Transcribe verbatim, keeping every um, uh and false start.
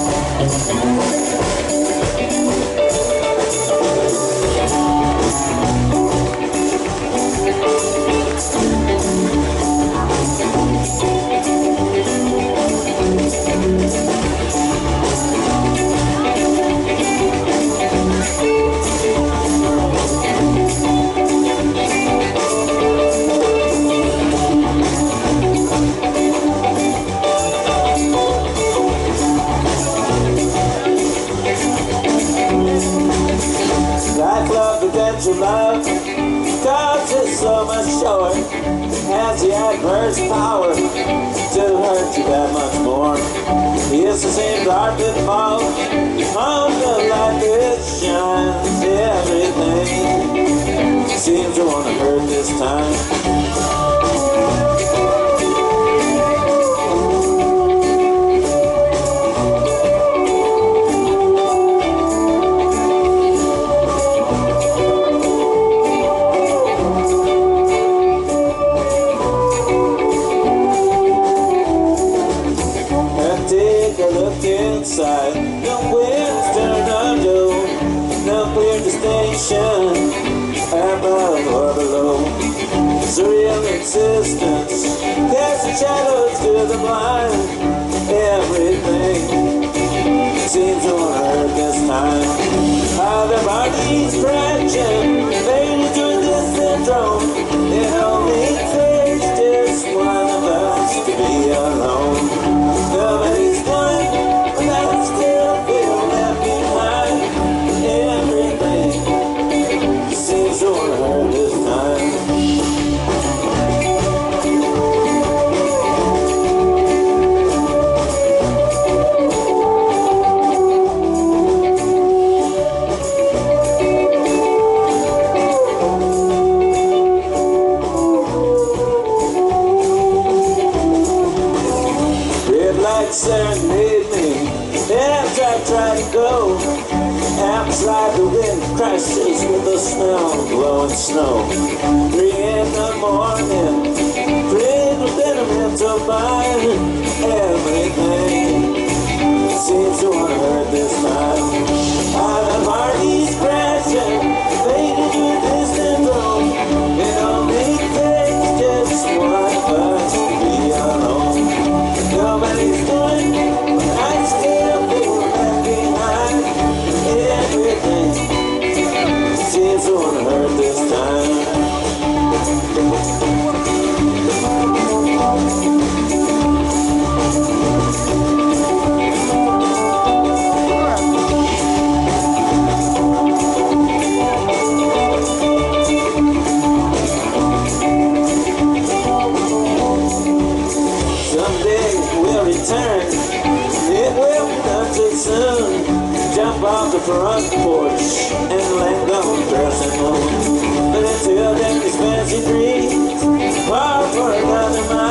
Your love, cause it's so much short, has the adverse power to hurt you that much more. It's the same dark that falls on the light that shines. Everything seems to want to hurt this time. Inside, no winds turn under, no clear distinction above or below. Surreal existence casting shadows to the blind. Everything seems to want to hurt this time. How their bodies crashing, fading to a distant drone. It only takes just one of us to be alone. Nobody's blind. Serenade me as I try to go. Outside the wind crashes with the smell of blowing snow. Three in the morning, prayed within a mental mind. Everything seems to want to hurt this time. How the party's crashing, fading to a distant road. It only takes just one of us to be alone. Nobody's going, but I still feel left behind. Everything seems to want to hurt this time. It will be done too soon. Jump off the front porch and land on the crescent moon. But until then, these fancy dreams are for another month.